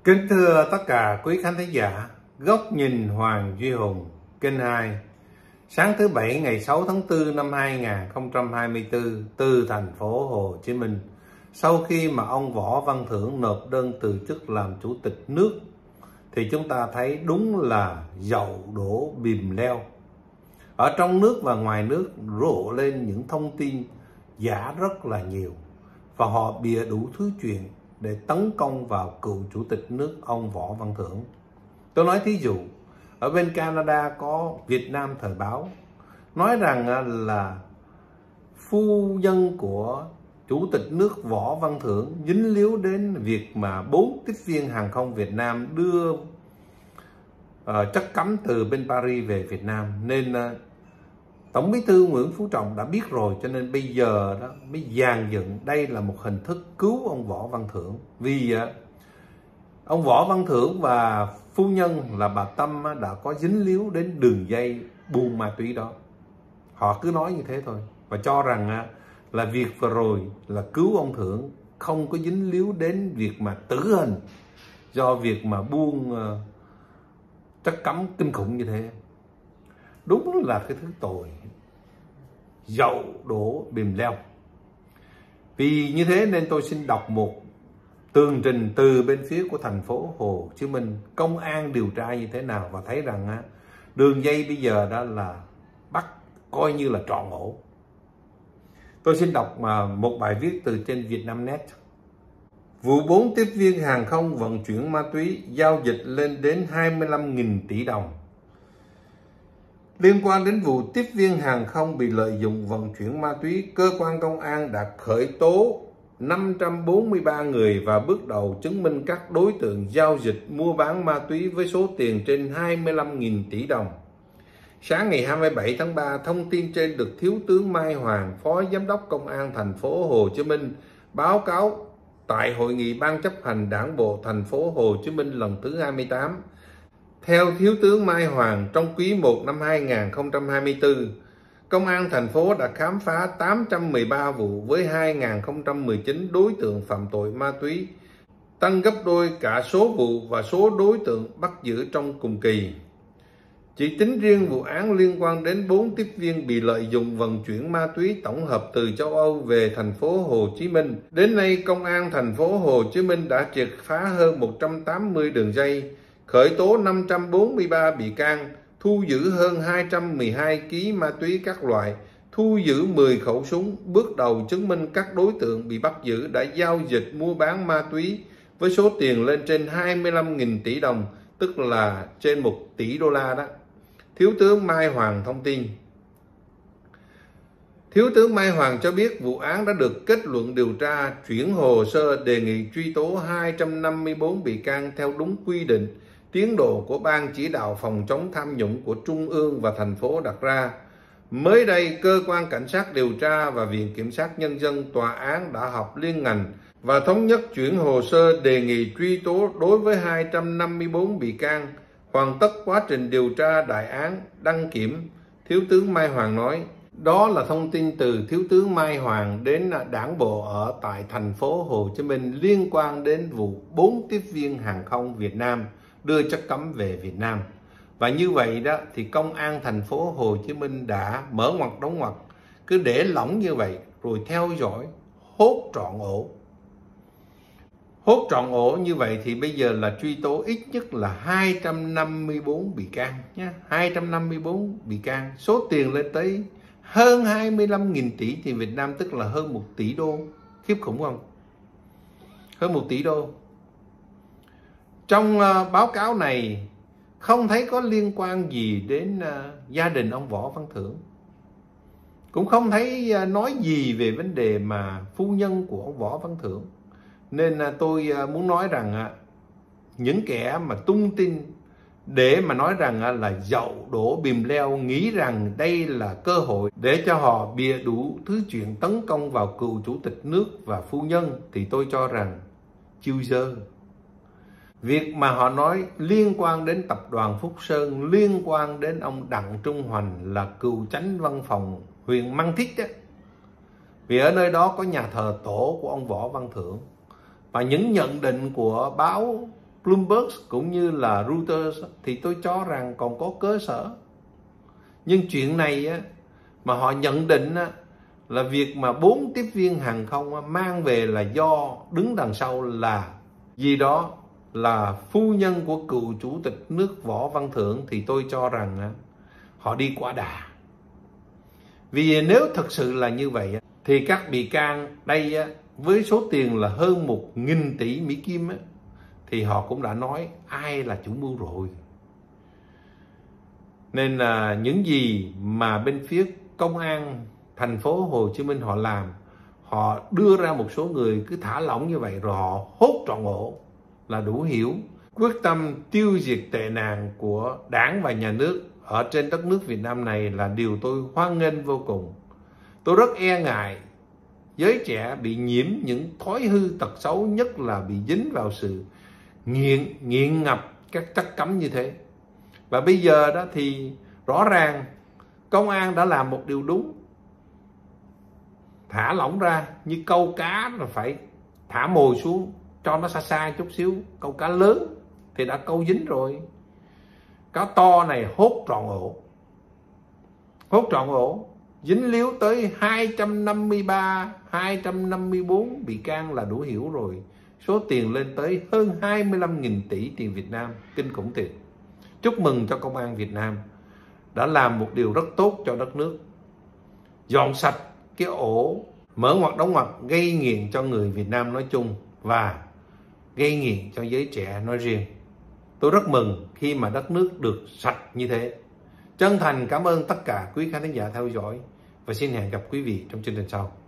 Kính thưa tất cả quý khán thính giả, Góc nhìn Hoàng Duy Hùng, kênh 2, sáng thứ Bảy ngày 6 tháng 4 năm 2024 từ thành phố Hồ Chí Minh. Sau khi mà ông Võ Văn Thưởng nộp đơn từ chức làm chủ tịch nước, thì chúng ta thấy đúng là dầu đổ bìm leo. Ở trong nước và ngoài nước rộ lên những thông tin giả rất là nhiều, và họ bịa đủ thứ chuyện để tấn công vào cựu chủ tịch nước ông Võ Văn Thưởng. Tôi nói thí dụ, ở bên Canada có Việt Nam Thời Báo nói rằng là phu nhân của chủ tịch nước Võ Văn Thưởng dính líu đến việc mà 4 tiếp viên hàng không Việt Nam đưa chất cấm từ bên Paris về Việt Nam, nên Tổng Bí thư Nguyễn Phú Trọng đã biết rồi, cho nên bây giờ đó mới dàn dựng đây là một hình thức cứu ông Võ Văn Thưởng. Vì ông Võ Văn Thưởng và phu nhân là bà Tâm đã có dính líu đến đường dây buôn ma túy đó. Họ cứ nói như thế thôi và cho rằng là việc vừa rồi là cứu ông Thưởng, không có dính líu đến việc mà tử hình do việc mà buôn chất cấm kinh khủng như thế. Đúng là cái thứ tội dậu đổ bìm leo. Vì như thế nên tôi xin đọc một tường trình từ bên phía của thành phố Hồ Chí Minh, công an điều tra như thế nào, và thấy rằng đường dây bây giờ đã là bắt coi như là trọn ổ. Tôi xin đọc một bài viết từ trên Vietnamnet. Vụ 4 tiếp viên hàng không vận chuyển ma túy giao dịch lên đến 25.000 tỷ đồng. Liên quan đến vụ tiếp viên hàng không bị lợi dụng vận chuyển ma túy, cơ quan công an đã khởi tố 543 người và bước đầu chứng minh các đối tượng giao dịch mua bán ma túy với số tiền trên 25.000 tỷ đồng. Sáng ngày 27 tháng 3, thông tin trên được Thiếu tướng Mai Hoàng, Phó Giám đốc Công an thành phố Hồ Chí Minh báo cáo tại Hội nghị Ban chấp hành Đảng bộ thành phố Hồ Chí Minh lần thứ 28. Theo Thiếu tướng Mai Hoàng, trong quý 1 năm 2024, Công an thành phố đã khám phá 813 vụ với 2.019 đối tượng phạm tội ma túy, tăng gấp đôi cả số vụ và số đối tượng bắt giữ trong cùng kỳ. Chỉ tính riêng vụ án liên quan đến 4 tiếp viên bị lợi dụng vận chuyển ma túy tổng hợp từ châu Âu về thành phố Hồ Chí Minh, đến nay Công an thành phố Hồ Chí Minh đã triệt phá hơn 180 đường dây, khởi tố 543 bị can, thu giữ hơn 212 kg ma túy các loại, thu giữ 10 khẩu súng. Bước đầu chứng minh các đối tượng bị bắt giữ đã giao dịch mua bán ma túy với số tiền lên trên 25.000 tỷ đồng, tức là trên 1 tỷ đô la đó. Thiếu tướng Mai Hoàng thông tin. Thiếu tướng Mai Hoàng cho biết vụ án đã được kết luận điều tra, chuyển hồ sơ đề nghị truy tố 254 bị can theo đúng quy định, tiến độ của Ban chỉ đạo phòng chống tham nhũng của Trung ương và thành phố đặt ra. Mới đây, Cơ quan Cảnh sát điều tra và Viện Kiểm sát Nhân dân Tòa án đã họp liên ngành và thống nhất chuyển hồ sơ đề nghị truy tố đối với 254 bị can, hoàn tất quá trình điều tra đại án, đăng kiểm. Thiếu tướng Mai Hoàng nói. Đó là thông tin từ Thiếu tướng Mai Hoàng đến Đảng bộ ở tại thành phố Hồ Chí Minh liên quan đến vụ 4 tiếp viên hàng không Việt Nam đưa chất cấm về Việt Nam. Và như vậy đó thì Công an thành phố Hồ Chí Minh đã mở ngoặt đóng ngoặt, cứ để lỏng như vậy rồi theo dõi hốt trọn ổ. Hốt trọn ổ như vậy thì bây giờ là truy tố ít nhất là 254 bị can nhé, 254 bị can, số tiền lên tới hơn 25.000 tỷ thì Việt Nam, tức là hơn 1 tỷ đô. Khiếp khủng không? Hơn 1 tỷ đô. Trong báo cáo này không thấy có liên quan gì đến gia đình ông Võ Văn Thưởng. Cũng không thấy nói gì về vấn đề mà phu nhân của ông Võ Văn Thưởng. Nên tôi muốn nói rằng những kẻ mà tung tin để mà nói rằng là dậu đổ bìm leo, nghĩ rằng đây là cơ hội để cho họ bịa đủ thứ chuyện tấn công vào cựu chủ tịch nước và phu nhân, thì tôi cho rằng chiêu dơ. Việc mà họ nói liên quan đến tập đoàn Phúc Sơn, liên quan đến ông Đặng Trung Hoành là cựu chánh văn phòng huyện Mang Thít đó. Vì ở nơi đó có nhà thờ tổ của ông Võ Văn Thưởng. Và những nhận định của báo Bloomberg cũng như là Reuters thì tôi cho rằng còn có cơ sở. Nhưng chuyện này á, mà họ nhận định á, là việc mà 4 tiếp viên hàng không á, mang về là do đứng đằng sau là gì đó là phu nhân của cựu chủ tịch nước Võ Văn Thưởng, thì tôi cho rằng á, họ đi quá đà. Vì nếu thật sự là như vậy á, thì các bị can đây á, với số tiền là hơn 1.000 tỷ Mỹ Kim á, thì họ cũng đã nói ai là chủ mưu rồi. Nên là những gì mà bên phía công an thành phố Hồ Chí Minh họ làm, họ đưa ra một số người cứ thả lỏng như vậy rồi họ hốt trọn ổ là đủ hiểu. Quyết tâm tiêu diệt tệ nạn của đảng và nhà nước ở trên đất nước Việt Nam này là điều tôi hoan nghênh vô cùng. Tôi rất e ngại giới trẻ bị nhiễm những thói hư tật xấu, nhất là bị dính vào sự nghiện ngập các chất cấm như thế. Và bây giờ đó thì rõ ràng công an đã làm một điều đúng, thả lỏng ra. Như câu cá là phải thả mồi xuống cho nó xa xa chút xíu, câu cá lớn thì đã câu dính rồi. Cá to này hốt trọn ổ, dính líu tới 253, 254 bị can là đủ hiểu rồi. Số tiền lên tới hơn 25.000 tỷ tiền Việt Nam, kinh khủng thiệt. Chúc mừng cho công an Việt Nam đã làm một điều rất tốt cho đất nước, dọn sạch cái ổ mở ngoặt đóng ngoặt gây nghiện cho người Việt Nam nói chung và gây nghiện cho giới trẻ nói riêng. Tôi rất mừng khi mà đất nước được sạch như thế. Chân thành cảm ơn tất cả quý khán thính giả theo dõi và xin hẹn gặp quý vị trong chương trình sau.